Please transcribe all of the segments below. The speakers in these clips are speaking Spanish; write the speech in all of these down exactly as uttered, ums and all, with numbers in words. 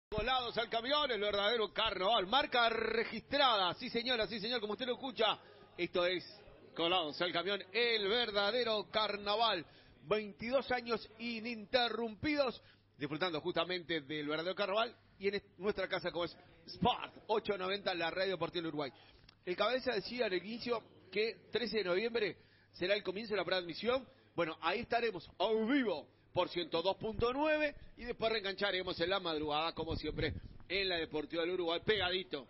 Volados al camión, el verdadero carnaval, marca registrada, sí señora, sí señor, como usted lo escucha, esto es Colados al camión, el verdadero carnaval, veintidós años ininterrumpidos, disfrutando justamente del verdadero carnaval, y en nuestra casa como es Sport ochocientos noventa, la radio deportiva del Uruguay. El cabeza decía al inicio que trece de noviembre será el comienzo de la preadmisión, bueno, ahí estaremos a vivo por ciento dos punto nueve y después reengancharemos en la madrugada, como siempre, en la Deportiva del Uruguay, pegadito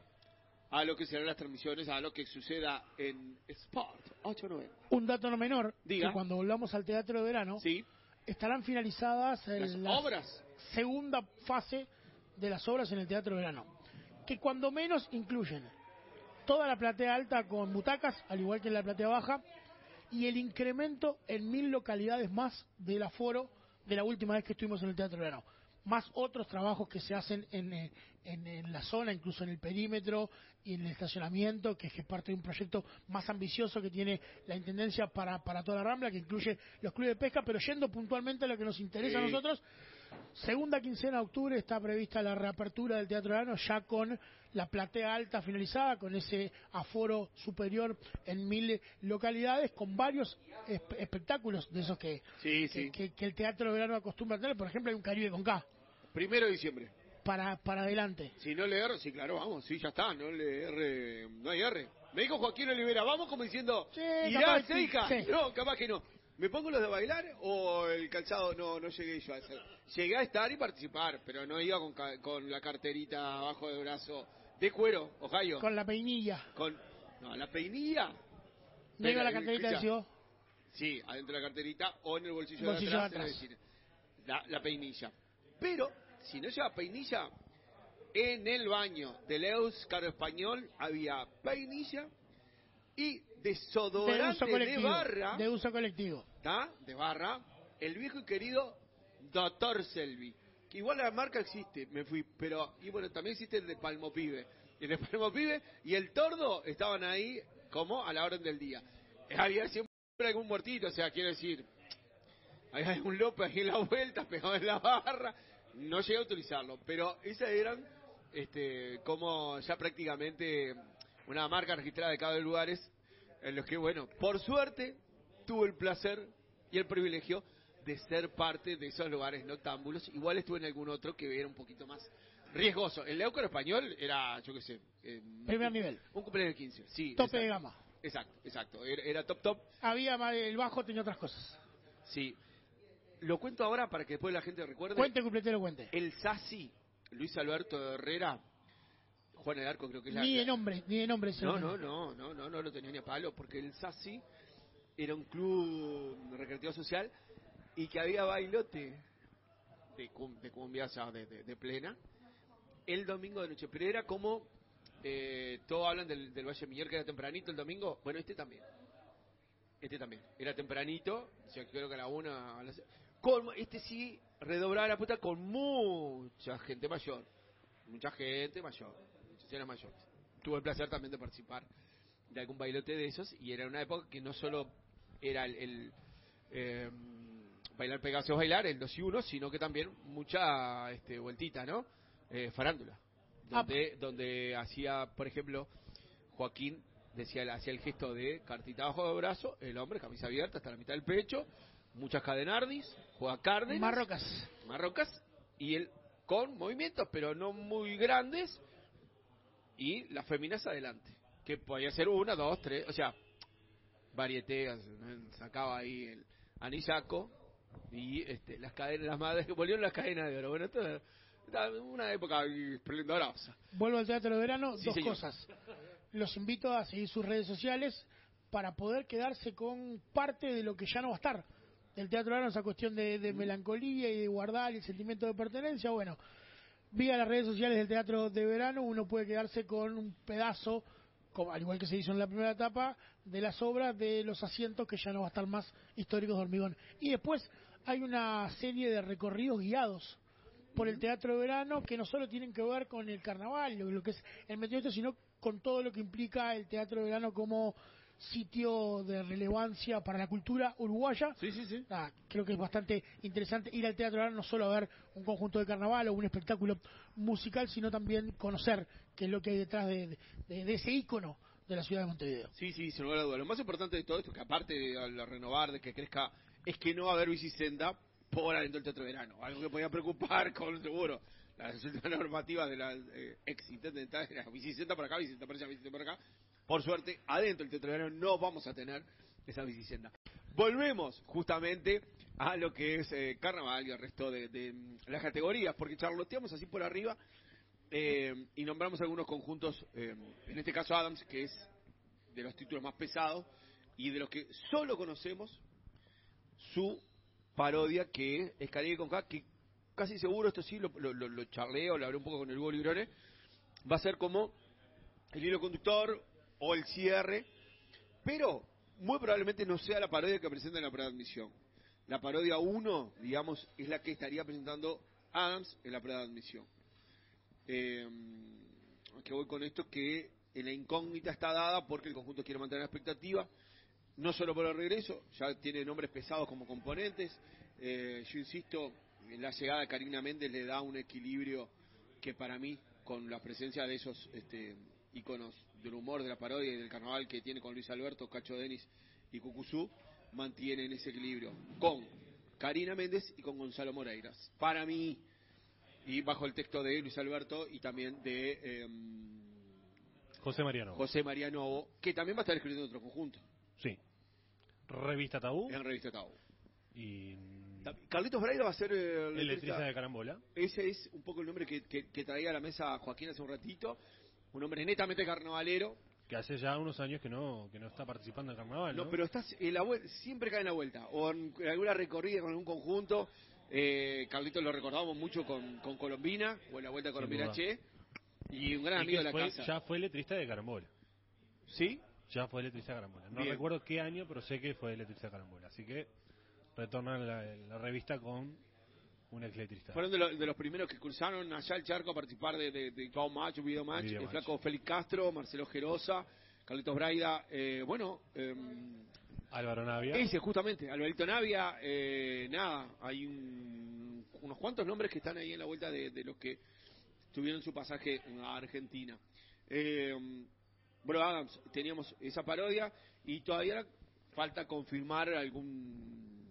a lo que serán las transmisiones, a lo que suceda en Sport ochocientos noventa. Un dato no menor, Diga. que cuando volvamos al Teatro de Verano, sí, estarán finalizadas las la obras. segunda fase de las obras en el Teatro de Verano, que cuando menos incluyen toda la platea alta con butacas, al igual que en la platea baja, y el incremento en mil localidades más del aforo de la última vez que estuvimos en el Teatro de Verano, más otros trabajos que se hacen en, en, en la zona, incluso en el perímetro y en el estacionamiento, que es parte de un proyecto más ambicioso que tiene la Intendencia para, para toda la Rambla, que incluye los clubes de pesca. Pero yendo puntualmente a lo que nos interesa sí. a nosotros, segunda quincena de octubre está prevista la reapertura del Teatro de Verano, ya con la platea alta finalizada, con ese aforo superior en mil localidades, con varios esp espectáculos de esos que, sí, que, sí. que, que el Teatro de Verano acostumbra a tener. Por ejemplo, hay un Caribe con K. Primero de diciembre. Para, para adelante. Si no le erro, sí, claro, vamos, sí, ya está, no le erre, no hay erre. Me dijo Joaquín Olivera, vamos como diciendo, sí, ¿irá Seika? Sí. No, capaz que no. ¿Me pongo los de bailar o el calzado? No, no llegué yo a hacer. Llegué a estar y participar, pero no iba con, con la carterita abajo del brazo de cuero, Ohio. Con la peinilla. Con, no, la peinilla. ¿No iba la carterita del C I O? Sí, adentro de la carterita o en el bolsillo, bolsillo de atrás. De atrás. Decir, la, la peinilla. Pero, si no lleva peinilla, en el baño del Éuscaro Español había peinilla y desodorante de, de barra. De uso colectivo. ¿Está? De barra. El viejo y querido Doctor Selvi. Que igual la marca existe, me fui. Pero, y bueno, también existe el de Palmopibe. El de Palmopibe y el Tordo estaban ahí como a la orden del día. Había siempre algún muertito, o sea, quiero decir, había algún López ahí en la vuelta, pegado en la barra. No llegué a utilizarlo, pero esas eran este, como ya prácticamente una marca registrada de cada uno de los lugares en los que, bueno, por suerte tuve el placer y el privilegio de ser parte de esos lugares noctámbulos. Igual estuve en algún otro que era un poquito más riesgoso. El Éuscaro Español era, yo qué sé, eh, primer un, nivel, un cumpleaños de quince, sí, tope exacto, de gama. Exacto, exacto, era, era top top. Había el bajo, tenía otras cosas. Sí. Lo cuento ahora para que después la gente recuerde. Cuente, completero, cuente. El Sassi, Luis Alberto Herrera, Juan de Arco creo que es la... Ni de la... nombre, ni de nombre. No, no, no, no, no, no lo tenía ni a palo, porque el Sassi era un club recreativo social y que había bailote de, cum, de cumbia, o sea, de, de, de plena, el domingo de noche. Pero era como, eh, todos hablan del, del Valle Miñor, que era tempranito el domingo, bueno, este también. Este también, era tempranito, o sea, creo que a la una, a las... Con, este sí redoblaba la puta con mucha gente mayor, mucha gente mayor, muchas señoras mayores. Tuve el placer también de participar de algún bailote de esos, y era una época que no solo era el, el eh, bailar pegados bailar, el dos y uno, sino que también mucha este, vueltita, ¿no? Eh, farándula, donde, donde hacía, por ejemplo, Joaquín decía, hacía el gesto de cartita abajo del brazo, el hombre, camisa abierta hasta la mitad del pecho, muchas cadenardis, juega Cárdenas, marrocas, marrocas, y él con movimientos, pero no muy grandes, y las féminas adelante, que podía ser una, dos, tres, o sea, varieté, sacaba ahí el anisaco, y este, las cadenas, las madres, que volvieron las cadenas de oro, bueno, esto era una época esplendorosa. Vuelvo al Teatro de Verano, sí, dos señor. cosas. Los invito a seguir sus redes sociales para poder quedarse con parte de lo que ya no va a estar del Teatro de Verano, esa cuestión de, de melancolía y de guardar el sentimiento de pertenencia. Bueno, vía las redes sociales del Teatro de Verano uno puede quedarse con un pedazo, como, al igual que se hizo en la primera etapa, de las obras de los asientos que ya no va a estar más, históricos de Hormigón. Y después hay una serie de recorridos guiados por el Teatro de Verano que no solo tienen que ver con el carnaval, lo, lo que es el meteorito, sino con todo lo que implica el Teatro de Verano como sitio de relevancia para la cultura uruguaya. Sí, sí, sí. Ah, creo que es bastante interesante ir al Teatro Verano, no solo a ver un conjunto de carnaval o un espectáculo musical, sino también conocer qué es lo que hay detrás de, de, de ese ícono de la ciudad de Montevideo. Sí, sí, sin lugar a duda. Lo más importante de todo esto, que aparte de la renovar, de que crezca, es que no va a haber bicisenda por adentro del Teatro Verano. Algo que podía preocupar, con seguro, las últimas normativas de la eh, ex intendenta, era bicisenda por acá, bicisenda por allá, bicisenda por acá. Por suerte, adentro del Teatro Verano no vamos a tener esa bicisenda. Volvemos justamente a lo que es eh, Carnaval y el resto de, de mm, las categorías, porque charloteamos así por arriba eh, y nombramos algunos conjuntos, eh, en este caso Adams, que es de los títulos más pesados y de los que solo conocemos su parodia, que es Caribe con K, que casi seguro, esto sí lo, lo, lo, lo charleo, lo hablé un poco con el Hugo Librone, va a ser como el hilo conductor o el cierre, pero muy probablemente no sea la parodia que presenta en la prueba de admisión. La parodia uno, digamos, es la que estaría presentando Adams en la prueba de admisión. Eh, que voy con esto, que la incógnita está dada porque el conjunto quiere mantener la expectativa, no solo por el regreso, ya tiene nombres pesados como componentes. Eh, yo insisto, la llegada de Karina Méndez le da un equilibrio que para mí, con la presencia de esos este, íconos del humor, de la parodia y del carnaval que tiene con Luis Alberto, Cacho Denis y Cucuzú, mantienen ese equilibrio con Karina Méndez y con Gonzalo Moreiras. Para mí, y bajo el texto de Luis Alberto y también de eh, José Mariano. José Mariano, que también va a estar escribiendo otro conjunto. Sí. Revista Tabú. En Revista Tabú. Y Carlitos Braida va a ser eh, el letrista de Carambola. Ese es un poco el nombre que, que, que traía a la mesa Joaquín hace un ratito. Un hombre netamente carnavalero. Que hace ya unos años que no que no está participando en carnaval, ¿no? No, pero estás en la vuelta, siempre cae en la vuelta. O en, en alguna recorrida con algún conjunto. Eh, Carlitos lo recordamos mucho con, con Colombina, o en la vuelta de Colombina Che. Y un gran y amigo de la fue, casa. Ya fue letrista de Carambola. ¿Sí? Ya fue letrista de Carambola. No Bien. recuerdo qué año, pero sé que fue letrista de Carambola. Así que retorna la, la revista con un ex letrista. Fueron de, lo, de los primeros que cruzaron allá el charco a participar de, de, de Video Match, Video Match. Video el Match. flaco Félix Castro, Marcelo Gerosa, Carlitos Braida. Eh, bueno, eh, Álvaro Navia. ese justamente, Alvarito Navia. Eh, nada, hay un, unos cuantos nombres que están ahí en la vuelta de, de los que tuvieron su pasaje a Argentina. Eh, bueno, Adams, teníamos esa parodia y todavía falta confirmar algún...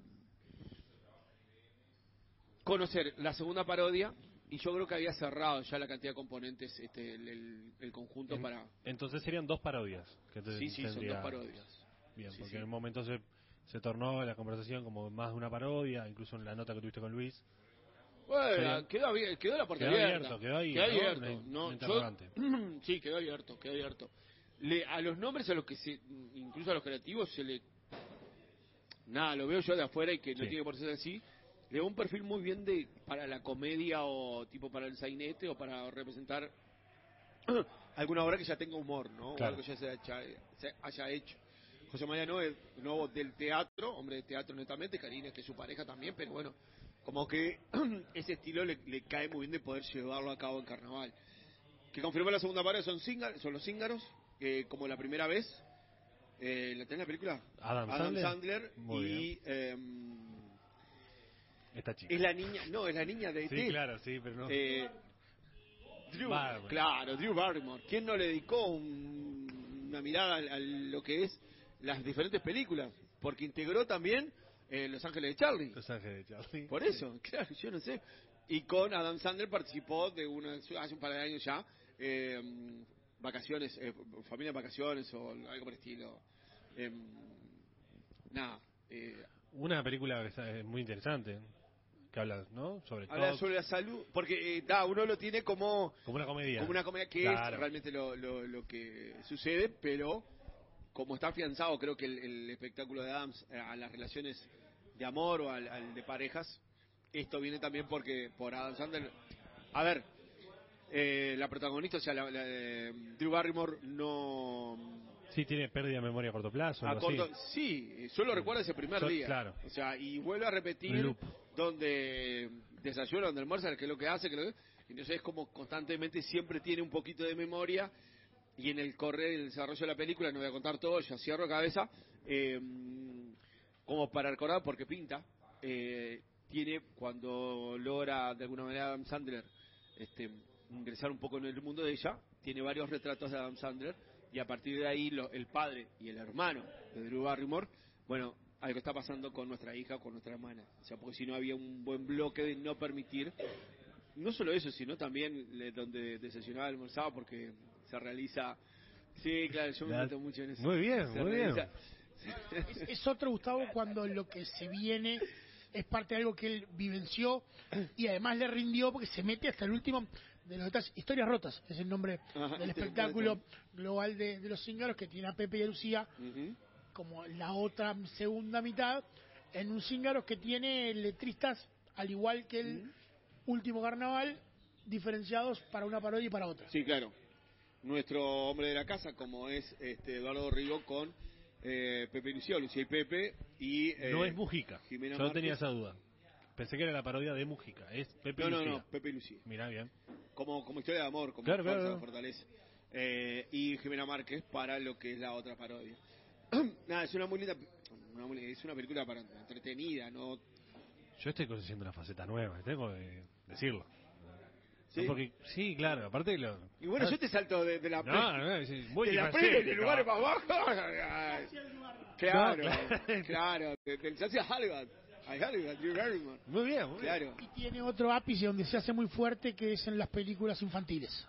conocer la segunda parodia, y yo creo que había cerrado ya la cantidad de componentes este el, el, el conjunto en, para... Entonces serían dos parodias. Que te, Sí, sí, tendría... son dos parodias. Bien, Sí, porque sí. en un momento se, se tornó la conversación como más de una parodia, incluso en la nota que tuviste con Luis. Bueno, Serían... quedó, abier- quedó la puerta Quedó abierta. abierto, quedó ahí, Quedó ¿no? abierto. Un- No, un yo- interrogante. sí, quedó abierto, quedó abierto. Le, a los nombres a los que se, incluso a los creativos se le... Nada, lo veo yo de afuera y que no Sí. tiene por ser así. Le da un perfil muy bien de para la comedia o tipo para el sainete o para representar alguna obra que ya tenga humor, ¿no? Claro. O algo que ya se haya, se haya hecho. José María Noé, nuevo del teatro, hombre de teatro netamente, Karina, que es su pareja también, pero bueno, como que ese estilo le, le cae muy bien de poder llevarlo a cabo en carnaval. Que confirmó la segunda parte son, cíngar, son los cíngaros, eh, como la primera vez. Eh, ¿La tenés la película? Adam, Adam Sandler, Sandler Muy y... Eh, Esta chica. es la niña, no, es la niña de E T. Sí, claro, sí, pero no. Eh, Drew, Barrymore. claro, Drew Barrymore. ¿Quién no le dedicó un- una mirada a, a lo que es las diferentes películas? Porque integró también eh, Los Ángeles de Charlie. Los Ángeles de Charlie. Por eso, claro, yo no sé. Y con Adam Sandler participó de una hace un par de años ya, eh, vacaciones, eh, familia en vacaciones o algo por el estilo. Eh, nada. Eh, Una película que está- es muy interesante, que habla, ¿no? Sobre habla todo sobre la salud, porque eh, da, uno lo tiene como como una comedia. como una comedia que Claro. es realmente lo, lo, lo que sucede, pero como está afianzado, creo que el, el espectáculo de Adams eh, a las relaciones de amor o al, al de parejas, esto viene también porque por Adam Sandler. A ver, eh, la protagonista, o sea, la, la, eh, Drew Barrymore no Sí, tiene pérdida de memoria a corto plazo. a algo corto, así. sí, solo recuerda ese primer So- día. claro. O sea, y vuelve a repetir Un loop. donde desayuna, donde almuerza, que es lo que hace, que lo, entonces es como constantemente siempre tiene un poquito de memoria y en el correr del desarrollo de la película, no voy a contar todo, ya cierro cabeza, eh, como para recordar, porque pinta, eh, tiene, cuando logra de alguna manera Adam Sandler este, ingresar un poco en el mundo de ella, tiene varios retratos de Adam Sandler, y a partir de ahí lo, el padre y el hermano de Drew Barrymore, bueno, algo está pasando con nuestra hija o con nuestra hermana, o sea, porque si no había un buen bloque de no permitir, no solo eso, sino también le, donde desayunaba, almorzaba, porque se realiza, sí, claro, yo me La- meto mucho en eso. Muy bien, Se muy realiza- Es, es otro, Gustavo, cuando lo que se viene es parte de algo que él vivenció y además le rindió porque se mete hasta el último de los detalles. Historias rotas es el nombre Ajá, del sí, espectáculo puede global de, de los cíngaros, que tiene a Pepe y a Lucía Ujú. como la otra segunda mitad, en un cíngaros que tiene letristas al igual que el Ujú. último carnaval, diferenciados para una parodia y para otra. Sí, claro. Nuestro hombre de la casa, como es este Eduardo Rigo con eh, Pepe y Lucía, Lucía y Pepe, y eh, No es Mujica. Jimena Yo tenía Márquez. esa duda. Pensé que era la parodia de Mujica. Es Pepe No, y no, Lucía. no, Pepe y Lucía. Mirá bien. Como, como historia de amor, como Claro, fuerza, claro, claro. fortaleza. Eh, y Jimena Márquez para lo que es la otra parodia. Nada, es una muy linda, una muy- es una película para entretenida, ¿no? Yo estoy conociendo una faceta nueva, tengo que decirlo. ¿Sí? No, porque, sí, claro, aparte de lo... Y bueno, Ah, yo te salto de, de la No, no, es muy de la diferente, pre, de ¿no? lugares más bajos. Claro, No, claro. claro, de- del Chelsea a Hollywood, a Hollywood, Drew Barrymore. Muy bien, muy bien. Claro. Y tiene otro ápice donde se hace muy fuerte, que es en las películas infantiles.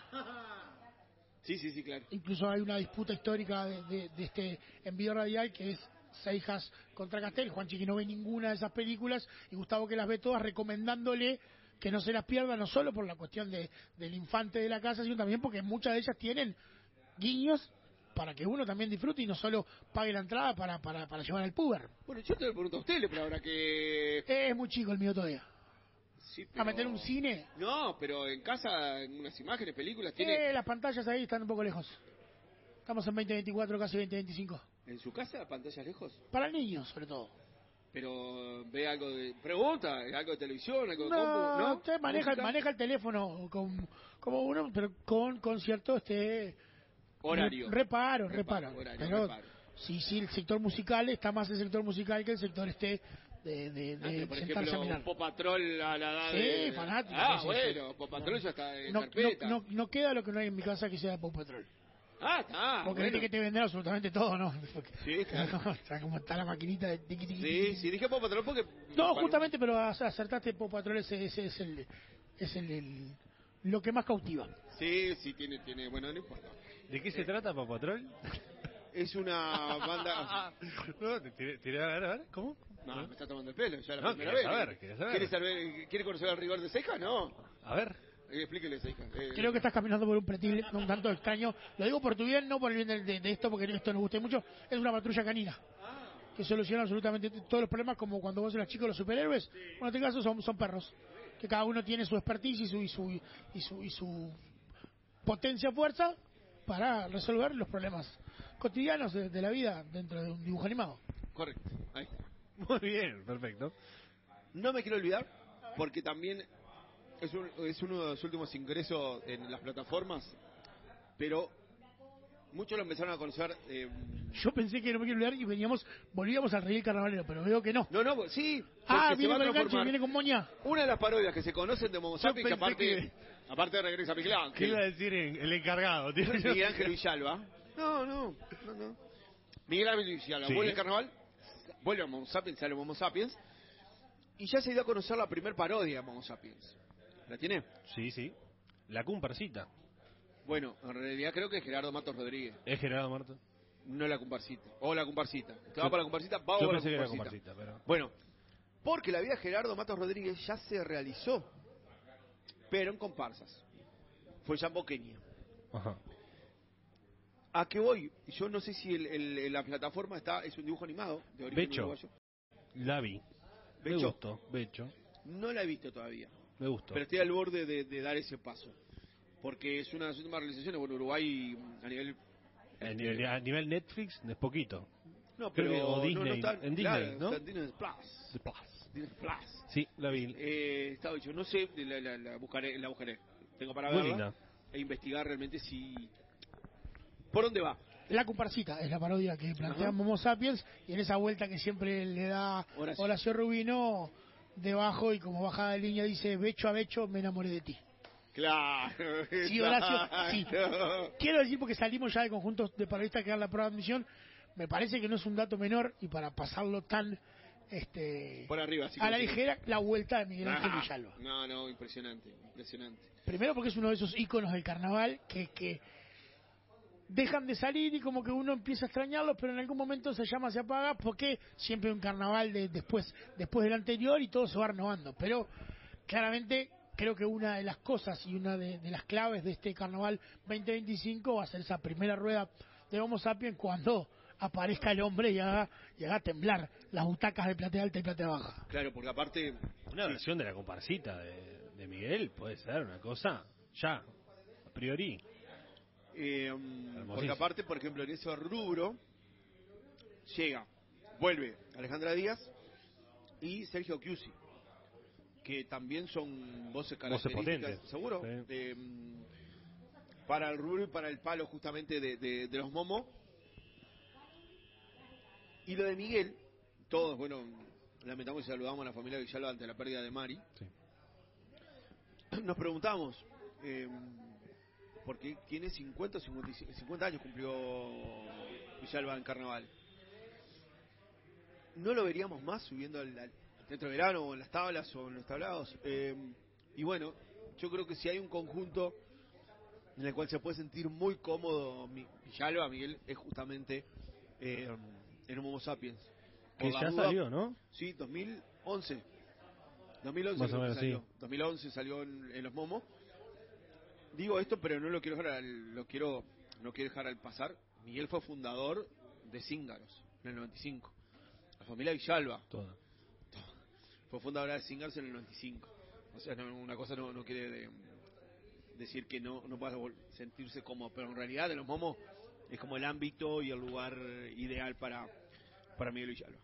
Sí, sí, sí, claro. Incluso hay una disputa histórica de, de- de este envío radial, que es Seijas contra Castel. Juanchi, que no ve ninguna de esas películas, y Gustavo, que las ve todas, recomendándole que no se las pierda, no solo por la cuestión de, del infante de la casa, sino también porque muchas de ellas tienen guiños para que uno también disfrute y no solo pague la entrada para, para, para llevar al puber. Bueno, yo te lo pregunto a usted, pero ahora que... Es muy chico el mío todavía. Sí, ¿A meter un cine? No, pero en casa, en unas imágenes, películas, tiene... Eh, las pantallas ahí están un poco lejos. Estamos en veinte veinticuatro, casi veinte veinticinco. ¿En su casa, pantallas lejos? Para niños, sobre todo. Pero ve algo de... Pregunta, algo de televisión, algo de No, compu, ¿no? usted maneja, ¿Música? maneja el teléfono con, como uno, pero con, con cierto este Horario. re- reparo, reparo. Reparo, horario, pero reparo. sí, sí, el sector musical está más el sector musical que el sector este de, de, Ah, de pero por sentarse a ejemplo, mirar. Pop Patrol a la edad Sí, de... fanático, Ah, sí, sí, bueno, sí. Pop Patrol ya está en No, no, carpeta. no, no queda lo que no hay en mi casa que sea Pop Patrol. Ah, está, Porque bueno. viste que te venden absolutamente todo, ¿no? Porque, Sí, claro. o sea, como está la maquinita de tiqui, tiqui, Sí, tiqui. sí, dije Pop Patrol porque... No, para- justamente, pero ac- acertaste, Pop Patrol, ese, ese es el es el, el- lo que más cautiva. Sí, sí, tiene, tiene, bueno, no importa. ¿De qué se trata, Papatrol? Es una banda... No, te tiré, tiré- a ver, a ver, ¿cómo? No, me está tomando el pelo, ya la No, primera quería vez. saber, quería saber. ¿Quiere, saber, ¿Quiere conocer el rigor de Seija? No. A ver. Eh, explíquele, Seija. Eh, Creo que estás caminando por un pretil un tanto extraño. Lo digo por tu bien, no por el bien de, de- de esto, porque esto nos guste mucho. Es una patrulla canina que soluciona absolutamente t- todos los problemas, como cuando vos eras chico los superhéroes. Bueno, en este caso son, son perros, que cada uno tiene su expertise y su, y su, y su, y su potencia, fuerza, para resolver los problemas cotidianos de, de la vida dentro de un dibujo animado. Correcto. Ahí. Muy bien, perfecto. No me quiero olvidar, porque también es, un- es uno de los últimos ingresos en las plataformas, pero muchos lo empezaron a conocer. eh, Yo pensé que no me quiero olvidar y veníamos, volvíamos al rey carnavalero, pero veo que no. no, no, sí. Ah, porque se viene va a con el gancho, transformar. viene con moña. Una de las parodias que se conocen de Momo Sapiens, que pensé aparte, que- aparte de Regresa a Miguel ¿Qué iba a Ángel, decir en- el encargado? tío? Miguel Ángel Villalba. No, no, no, no. Miguel Ángel Villalba Sí. vuelve al carnaval, vuelve a Momo Sapiens, sale Momo Sapiens, y ya se dio a conocer la primer parodia de Momo Sapiens. ¿La tiene? Sí, sí. La comparsita. Bueno, en realidad creo que es Gerardo Matos Rodríguez, ¿Es Gerardo Marto? no la comparsita. O la comparsita. ¿Te Yo- va para la comparsita? Va Yo para la pensé que era comparsita. comparsita, pero... Bueno, porque la vida de Gerardo Matos Rodríguez ya se realizó, pero en comparsas. Fue Jamboqueña. Ajá. ¿A qué voy? Yo no sé si el, el- la plataforma está es un dibujo animado de origen Becho. uruguayo. La vi. Me Becho. gustó. Becho. No la he visto todavía, Me gustó. pero estoy al borde de, de dar ese paso. Porque es una de las últimas realizaciones, bueno, Uruguay a nivel... A nivel, a nivel Netflix es poquito. No, creo pero que- o no, Disney, no está, en Disney, claro, ¿no? está en Disney Plus. The Plus. Disney Plus. Sí, la vi. Eh, estaba dicho, no sé, la, la- la buscaré, la buscaré. Tengo para Muy verla linda. e investigar realmente si ¿Por dónde va? La comparsita es la parodia que plantea Ajá. Momo Sapiens, y en esa vuelta que siempre le da Horacio. Horacio Rubino, debajo y como bajada de línea dice: becho a becho me enamoré de ti. Claro. Sí, Horacio, sí. Quiero decir, porque salimos ya de conjuntos de parodistas que dan la prueba de admisión, me parece que no es un dato menor, y para pasarlo tan este Por arriba, sí, a la sí. ligera, la vuelta de Miguel Ángel Ah, Villalba. No, no, impresionante, impresionante. Primero porque es uno de esos íconos del carnaval que, que dejan de salir y como que uno empieza a extrañarlos, pero en algún momento se llama, se apaga, porque siempre hay un carnaval de, después, después del anterior y todo se va renovando. Pero claramente creo que una de las cosas y una de, de las claves de este carnaval veinte veinticinco va a ser esa primera rueda de Homo Sapiens, cuando aparezca el hombre y haga, y haga temblar las butacas de platea alta y platea baja. Claro, porque aparte... Una versión de la comparsita de, de Miguel puede ser una cosa, ya, a priori. Eh, porque aparte, por ejemplo, en ese rubro llega, vuelve Alejandra Díaz y Sergio Chiusi, que también son voces características, potentes. seguro, Sí. eh, para el rubro y para el palo justamente de, de, de los momos. Y lo de Miguel, todos, bueno, lamentamos y saludamos a la familia Villalba ante la pérdida de Mari. Sí. Nos preguntamos, eh, porque tiene cincuenta, cincuenta, cincuenta años cumplió Villalba en carnaval. ¿No lo veríamos más subiendo al, al centro de verano o en las tablas o en los tablados? Eh, y bueno, yo creo que si hay un conjunto en el cual se puede sentir muy cómodo Villalba, Miguel, es justamente eh, en Homo Sapiens. Que Por ya la duda, salió, ¿no? Sí, dos mil once. dos mil once Más o creo que menos, salió. sí. dos mil once salió en, en los momos. Digo esto, pero no lo quiero dejar al, lo quiero no quiero dejar al pasar. Miguel fue fundador de Cíngaros en el noventa y cinco. La familia Villalba Toda. fue fundadora de Cíngaros en el noventa y cinco. O sea, no, una cosa no, no quiere de, decir que no no pueda sentirse cómodo, pero en realidad de los momos es como el ámbito y el lugar ideal para para Miguel Villalba.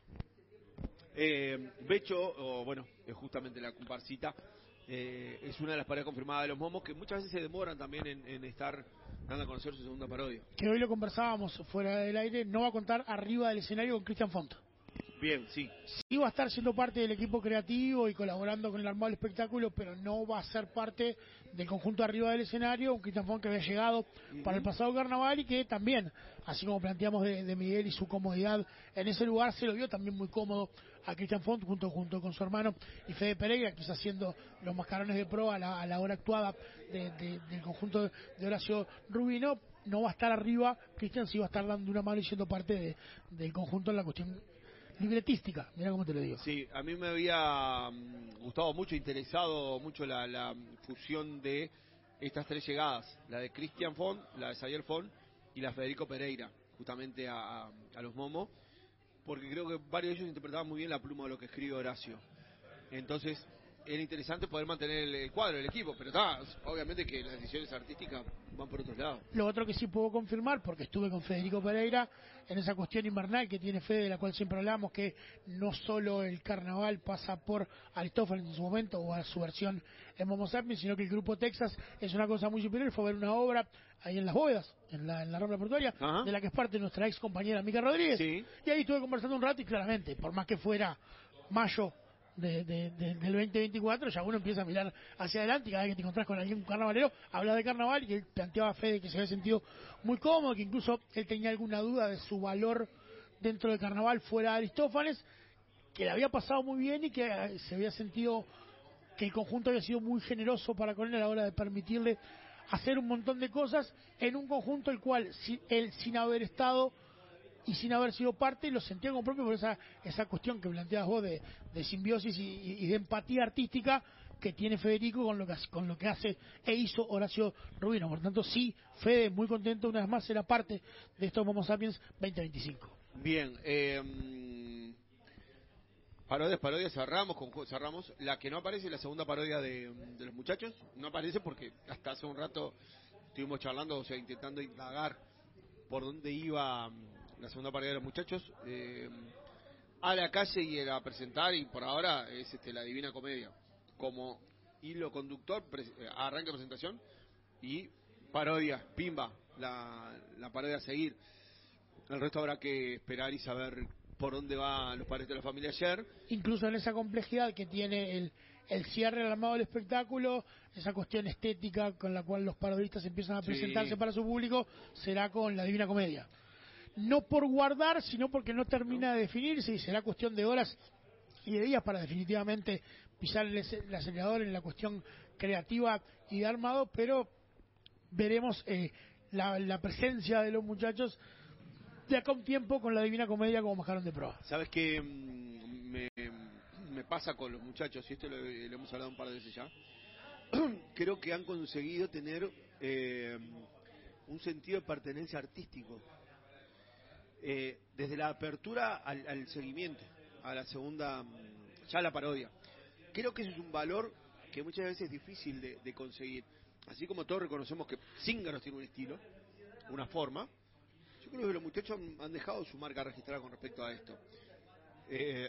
Eh, Becho, o bueno, es justamente la comparsita, eh, es una de las parejas confirmadas de los momos, que muchas veces se demoran también en, en estar dando a conocer su segunda parodia. Que hoy lo conversábamos fuera del aire, no va a contar arriba del escenario con Cristian Font. Bien, sí. Sí va a estar siendo parte del equipo creativo y colaborando con el armado del espectáculo, pero no va a ser parte del conjunto arriba del escenario. Un Cristian Font que había llegado uh-huh. para el pasado carnaval y que también, así como planteamos de, de Miguel y su comodidad en ese lugar, se lo vio también muy cómodo a Cristian Font junto, junto con su hermano y Fede Pereira, quizás haciendo los mascarones de proa a la, a la hora actuada de, de, del conjunto de Horacio Rubino. No va a estar arriba, Cristian sí va a estar dando una mano y siendo parte de, del conjunto en la cuestión libretística, mira cómo te lo digo. Sí, a mí me había um, gustado mucho, interesado mucho la, la fusión de estas tres llegadas, la de Cristian Font, la de Xavier Font y la de Federico Pereira, justamente a, a, a los momos, porque creo que varios de ellos interpretaban muy bien la pluma de lo que escribe Horacio. Entonces, era interesante poder mantener el, el cuadro, el equipo, pero está, obviamente que las decisiones artísticas van por otros lados. Lo otro que sí puedo confirmar, porque estuve con Federico Pereira en esa cuestión invernal que tiene Fede, de la cual siempre hablamos, que no solo el carnaval pasa por Aristófanes en su momento o a su versión en Homo Sapiens, sino que el grupo Texas es una cosa muy superior. Fue a ver una obra ahí en Las Bóvedas, en la, en la Rambla Portuaria, Ajá. de la que es parte nuestra ex compañera Mica Rodríguez. Sí. Y ahí estuve conversando un rato y claramente, por más que fuera mayo De, de, de, del veinte veinticuatro, ya uno empieza a mirar hacia adelante y cada vez que te encontrás con alguien, un carnavalero, habla de carnaval, y él planteaba a Fede que se había sentido muy cómodo, que incluso él tenía alguna duda de su valor dentro del carnaval fuera de Aristófanes, que le había pasado muy bien y que se había sentido que el conjunto había sido muy generoso para con él a la hora de permitirle hacer un montón de cosas en un conjunto el cual si, él, sin haber estado y sin haber sido parte, lo sentía como propio por esa esa cuestión que planteabas vos de, de simbiosis y, y de empatía artística que tiene Federico con lo que con lo que hace e hizo Horacio Rubino. Por tanto, sí, Fede, muy contento una vez más, será parte de estos Homo Sapiens veinte veinticinco. Bien, eh, parodias, parodias, cerramos, con, cerramos. La que no aparece es la segunda parodia de, de los muchachos. No aparece porque hasta hace un rato estuvimos charlando, o sea, intentando indagar por dónde iba la segunda parodia de los muchachos. Eh, a la calle y a presentar, y por ahora es este, la Divina Comedia como hilo conductor, pre, arranque de presentación y parodia, pimba, la, la pared a seguir. El resto habrá que esperar y saber por dónde van los padres de la familia ayer. Incluso en esa complejidad que tiene el, el cierre, el armado del espectáculo, esa cuestión estética con la cual los parodistas empiezan a presentarse Sí. para su público, será con la Divina Comedia. No por guardar, sino porque no termina de definirse y será cuestión de horas y de días para definitivamente pisar el, el acelerador en la cuestión creativa y de armado, pero veremos eh, la, la presencia de los muchachos de acá a un tiempo con la Divina Comedia como majaron de proa. Sabes que mm, me, me pasa con los muchachos, y esto lo, lo hemos hablado un par de veces ya. Creo que han conseguido tener eh, un sentido de pertenencia artístico. Eh, desde la apertura al, al seguimiento, a la segunda, ya la parodia. Creo que eso es un valor que muchas veces es difícil de, de conseguir. Así como todos reconocemos que Cíngaros tiene un estilo, una forma, yo creo que los muchachos han, han dejado su marca registrada con respecto a esto. Eh,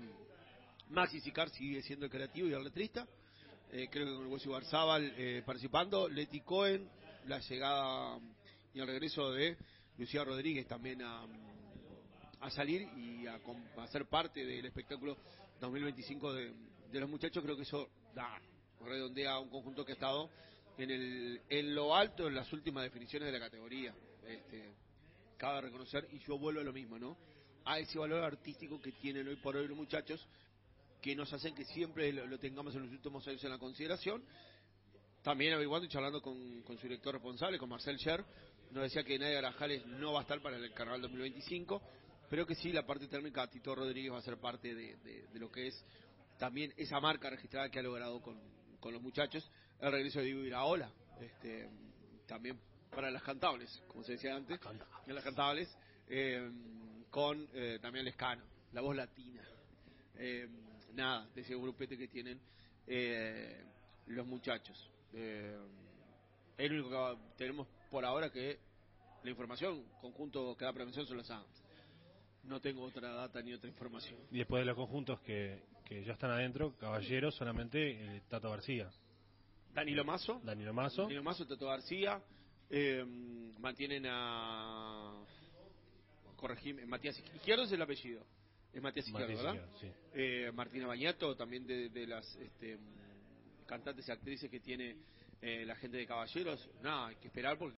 Maxi Sicar sigue siendo el creativo y el letrista. Eh, creo que con el Hueso Barzábal eh, participando. Leti Cohen, la llegada y el regreso de Lucía Rodríguez también a, a salir y a, a ser parte del espectáculo dos mil veinticinco de, de los muchachos. Creo que eso da, redondea un conjunto que ha estado en, el, en lo alto en las últimas definiciones de la categoría. Este, cabe reconocer, y yo vuelvo a lo mismo, ¿no? A ese valor artístico que tienen hoy por hoy los muchachos, que nos hacen que siempre lo, lo tengamos en los últimos años en la consideración. También averiguando y charlando con, con su director responsable, con Marcel Scher, nos decía que Nadia Grajales no va a estar para el Carnaval dos mil veinticinco, pero que sí, la parte térmica, Tito Rodríguez va a ser parte de, de, de lo que es también esa marca registrada que ha logrado con, con los muchachos. El regreso de Diego Iraola, este, también para las cantables, como se decía antes, en las cantables, eh, con eh, también Lescano, la voz latina. Eh, nada, de ese grupete que tienen eh, los muchachos. Eh, es lo único que tenemos por ahora, que la información, conjunto que da prevención son los A M S. No tengo otra data ni otra información. Y después de los conjuntos que, que ya están adentro, Caballero solamente eh, Tato García. Danilo Mazo. Danilo Mazo. Danilo Mazo, Tato García. Eh, mantienen a... Corregime, Matías Izquierdo es el apellido. Es Matías Izquierdo, Matías ¿verdad? Izquierdo, sí. Eh, Martina Bañato, también de, de las este, cantantes y actrices que tiene eh, la gente de Caballeros. Nada, hay que esperar porque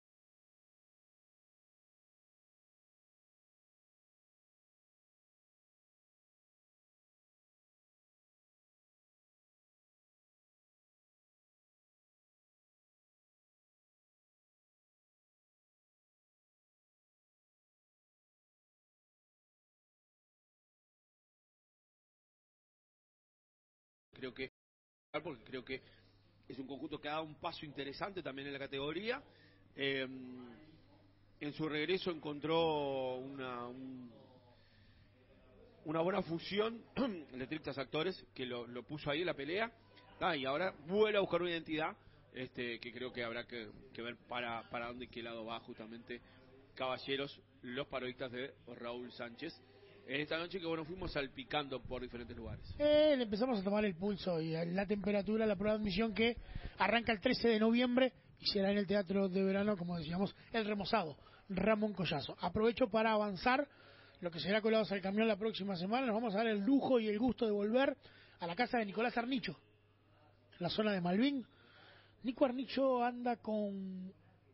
creo que porque creo que es un conjunto que ha dado un paso interesante también en la categoría. Eh, en su regreso encontró una un, una buena fusión letristas actores que lo, lo puso ahí en la pelea, ah, y ahora vuelve a buscar una identidad este que creo que habrá que, que ver para para dónde y qué lado va justamente Caballeros, los parodistas de Raúl Sánchez. En esta noche que bueno, fuimos salpicando por diferentes lugares. Eh, le empezamos a tomar el pulso y la temperatura, la prueba de admisión que arranca el trece de noviembre y será en el Teatro de Verano, como decíamos, El Remozado, Ramón Collazo. Aprovecho para avanzar lo que será Colados al Camión la próxima semana. Nos vamos a dar el lujo y el gusto de volver a la casa de Nicolás Arnicho, en la zona de Malvin. Nico Arnicho anda con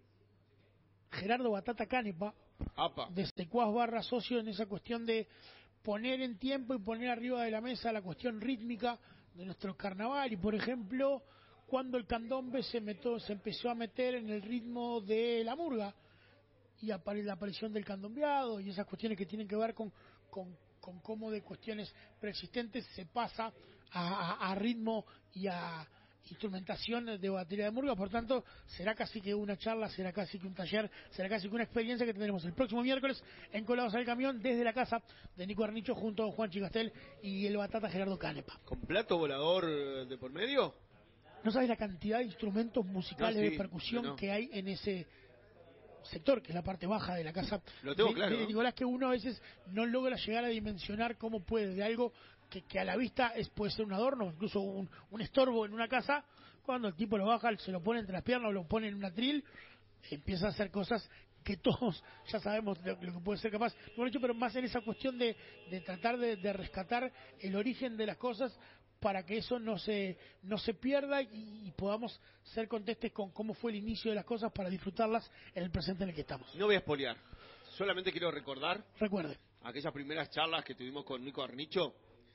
Gerardo Batata Canepa, Apa. de Secuaz barra socio, en esa cuestión de poner en tiempo y poner arriba de la mesa la cuestión rítmica de nuestro carnaval. Y por ejemplo, cuando el candombe se, metó, se empezó a meter en el ritmo de la murga y apare, la aparición del candombeado y esas cuestiones que tienen que ver con, con, con cómo de cuestiones preexistentes se pasa a, a, a ritmo y a instrumentación de batería de murga. Por tanto, será casi que una charla, será casi que un taller, será casi que una experiencia que tendremos el próximo miércoles en Colados al Camión desde la casa de Nico Arnicho junto a Juan Chigastel y el batata Gerardo Canepa. ¿Con plato volador de por medio? No sabes la cantidad de instrumentos musicales No, sí, de percusión no. que hay en ese sector, que es la parte baja de la casa Lo tengo de, claro, de ¿no? Nicolás, que uno a veces no logra llegar a dimensionar cómo puede de algo que, que a la vista es puede ser un adorno, incluso un, un estorbo en una casa, cuando el tipo lo baja, se lo pone entre las piernas o lo pone en un atril, empieza a hacer cosas que todos ya sabemos lo, lo que puede ser capaz, lo hecho, pero más en esa cuestión de, de tratar de, de rescatar el origen de las cosas para que eso no se no se pierda y, y podamos ser contestes con cómo fue el inicio de las cosas para disfrutarlas en el presente en el que estamos. No voy a espolear, solamente quiero recordar Recuerde. aquellas primeras charlas que tuvimos con Nico Arnicho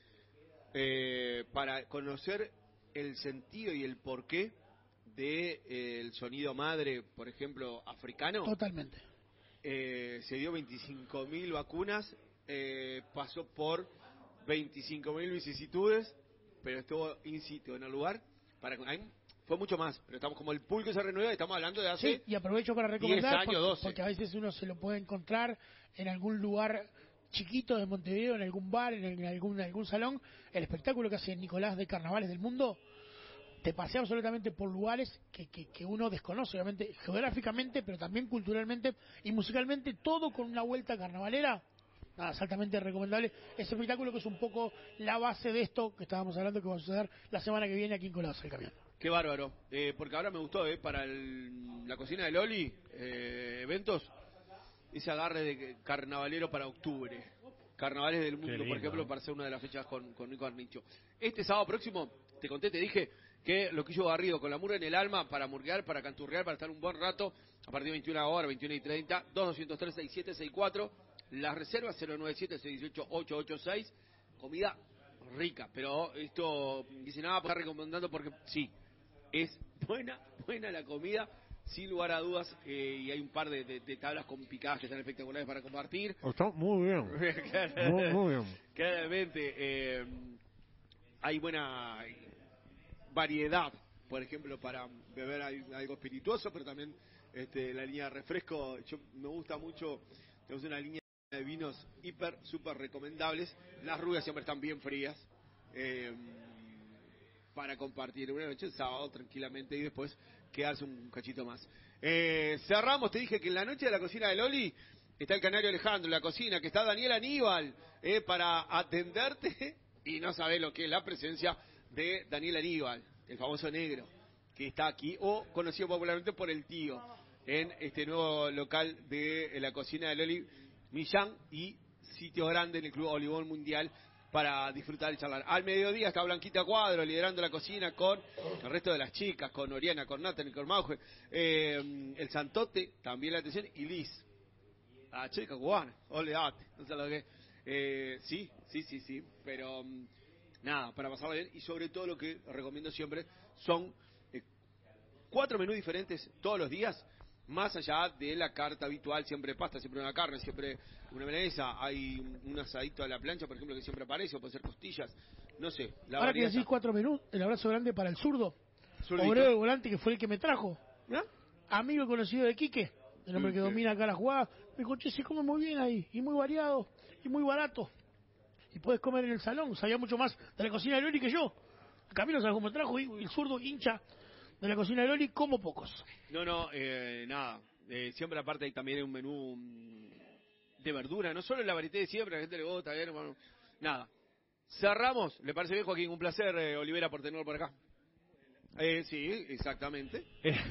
eh, para conocer el sentido y el porqué de eh, el sonido madre, por ejemplo, africano. Totalmente. Eh, se dio veinticinco mil vacunas, eh, pasó por veinticinco mil vicisitudes, pero estuvo in situ en el lugar. Para ahí fue mucho más, pero estamos como el pool que se renueva, estamos hablando de hace Sí, y aprovecho para recomendar, diez años, porque, doce. porque a veces uno se lo puede encontrar en algún lugar chiquito de Montevideo, en algún bar, en, en algún, en algún salón, el espectáculo que hace Nicolás de Carnavales del Mundo. Te pasea absolutamente por lugares que, que, que uno desconoce, obviamente, geográficamente, pero también culturalmente y musicalmente, todo con una vuelta carnavalera. Nada, es altamente recomendable. Ese espectáculo que es un poco la base de esto que estábamos hablando que va a suceder la semana que viene aquí en Colados, el camión. Qué bárbaro, eh, porque ahora me gustó, eh, para el, la cocina de Loli, eh, eventos, ese agarre de carnavalero para octubre. Carnavales del mundo, lindo, por ejemplo, ¿no? para hacer una de las fechas con, con Nico Arnicho. Este sábado próximo, te conté, te dije que lo que hizo Garrido con la murga en el alma para murguear, para canturrear, para estar un buen rato, a partir de veintiuna horas, veintiuna y treinta, dos dos tres seis siete seis cuatro, las reservas cero nueve siete seis uno ocho ocho ocho seis, comida rica, pero esto, dice nada, para estar recomendando porque sí, es buena, buena la comida, sin lugar a dudas, eh, y hay un par de, de, de tablas con picadas que están espectaculares para compartir. Está muy bien. Muy, muy bien. Claramente, eh, hay buena variedad, por ejemplo, para beber algo espirituoso, pero también este, la línea de refresco. Yo me gusta mucho, tenemos una línea de vinos hiper, súper recomendables. Las rubias siempre están bien frías, eh, para compartir una noche, el sábado, tranquilamente, y después quedarse un cachito más. Eh, cerramos, te dije que en la noche de la cocina de Loli está el Canario Alejandro, en la cocina, que está Daniel Aníbal, eh, para atenderte, y no sabés lo que es la presencia de Daniel Aníbal, el famoso negro, que está aquí, o conocido popularmente por el tío, en este nuevo local de la cocina de Loli Millán y sitio grande en el Club Olivón Mundial para disfrutar y charlar. Al mediodía está Blanquita Cuadro liderando la cocina con el resto de las chicas, con Oriana, con Nathan, con Mauje, eh, el Santote, también la atención, y Liz, la chica cubana, olvidate, no sé lo que eh, sí, sí, sí, sí, pero um, nada, para pasarla bien, y sobre todo lo que recomiendo siempre son eh, cuatro menús diferentes todos los días, más allá de la carta habitual, siempre pasta, siempre una carne, siempre una milanesa, hay un asadito a la plancha, por ejemplo, que siempre aparece, o puede ser costillas, no sé. La Ahora que variedad decís está. cuatro menús, el abrazo grande para el zurdo, Zurdito. obrero de volante, que fue el que me trajo, ¿Ah? amigo conocido de Quique, el hombre Sí, que sí. domina acá la jugada. Me dijo, che, se come muy bien ahí, y muy variado, y muy barato, y puedes comer en el salón. Sabía mucho más de la cocina de Loli que yo. Camilo sabe cómo me trajo, y el zurdo hincha de la cocina de Loli como pocos. No, no, eh, nada. Eh, siempre aparte hay también un menú mm, de verdura, no solo la variedad de siempre, a la gente le gusta, bien, bueno, nada. Cerramos, ¿le parece bien, Joaquín? Un placer, eh, Olivera, por tenerlo por acá. Eh, sí, exactamente.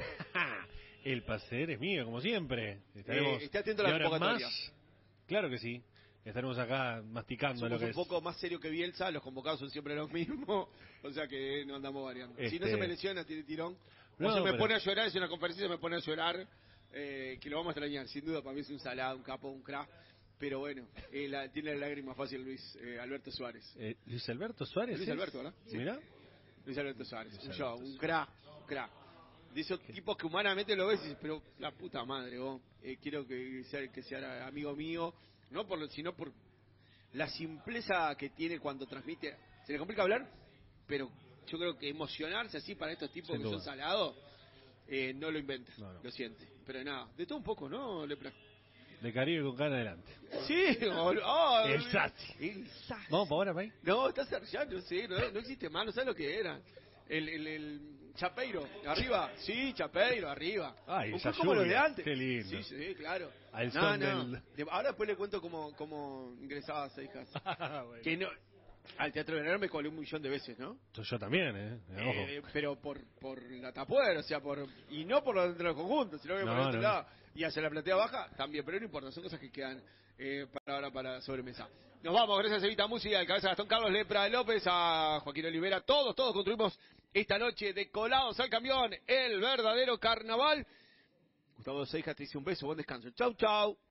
El placer es mío, como siempre. Estaremos Eh, esté atento a la de ahora en convocatoria. más. Claro que sí. Estaremos acá masticando Somos lo que un es. poco más serio que Bielsa, los convocados son siempre los mismos, o sea que no andamos variando. Si no Este- se me lesiona, tiene tirón, o No, se me pero- pone a llorar, es una conferencia, se me pone a llorar, eh, que lo vamos a extrañar, sin duda, para mí es un salado, un capo, un crack, pero bueno, eh, la, tiene la lágrima fácil Luis eh, Alberto Suárez. Eh, Luis Alberto Suárez. Luis ¿es? Alberto, ¿verdad? Sí. Mirá. Luis Alberto Suárez, Luis un Alberto show, un crack, un crack. De esos tipos que humanamente lo ves y dices, pero la puta madre, vos, eh, quiero que sea, que sea amigo mío, no por lo, sino por la simpleza que tiene cuando transmite. Se le complica hablar, pero yo creo que emocionarse así para estos tipos Sin que duda. son salados, eh, no lo inventa, No, no. lo siente. Pero nada, de todo un poco, ¿no, Lepra? De Caribe con cara adelante. Sí, oh, oh, El Sassi. El Sassi. Vamos para ahora, Pai. No, está ya, no sé, no, no existe más, no sabes lo que era. El, el, el Chapeiro, arriba, sí, Chapeiro, arriba. Ay, Un esa poco como los de lluvia, antes. qué lindo. Sí, sí, claro. Al no, son no. del- De- ahora después le cuento cómo, cómo ingresaba a seis casas. Bueno. Que no, Al Teatro Verano me colé un millón de veces, ¿no? Yo, yo también, ¿eh? Eh, pero por por la tapuera, o sea, por y no por lo dentro del conjunto, sino que No, por el otro no. lado. Y hacia la platea baja también, pero no importa, son cosas que quedan eh, para ahora para la sobremesa. Nos vamos, gracias a Evita Música, al cabeza Gastón Carlos Lepra López, a Joaquín Olivera, todos, todos construimos esta noche de Colados al Camión, el verdadero carnaval. Gustavo Seija te dice un beso, buen descanso. Chau, chau.